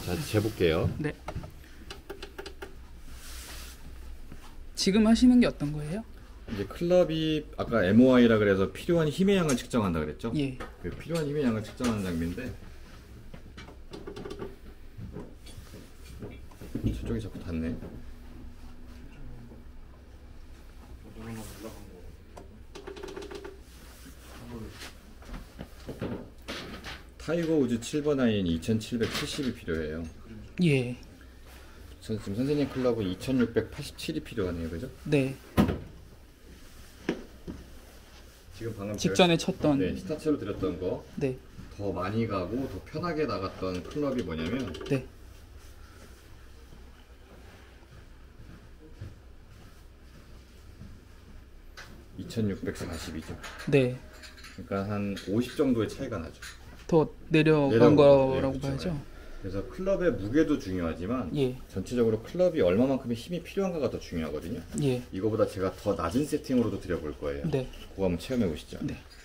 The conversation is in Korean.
자, 재볼게요. 네. 지금 하시는 게 어떤 거예요? 이제 클럽이 아까 MOI라 그래서 필요한 힘의 양을 측정한다 그랬죠? 예. 그 필요한 힘의 양을 측정하는 장비인데 저쪽이 자꾸 닿네. 타이거 우즈 7번 아이언 2770이 필요해요. 예. 지금 선생님 클럽은 2687이 필요하네요, 그죠? 네. 지금 방금 직전에 제가, 쳤던. 네, 스타트로 드렸던 거 네. 더 많이 가고 더 편하게 나갔던 클럽이 뭐냐면 네. (2640이죠) 네. 그러니까 한 50 정도의 차이가 나죠. 더 내려간 내려간 거죠. 거라고 네, 그렇죠. 봐야죠. 네. 그래서 클럽의 무게도 중요하지만 예. 전체적으로 클럽이 얼마만큼의 힘이 필요한가가 더 중요하거든요. 예. 이거보다 제가 더 낮은 세팅으로도 드려볼 거예요. 네. 그거 한번 체험해 보시죠. 네.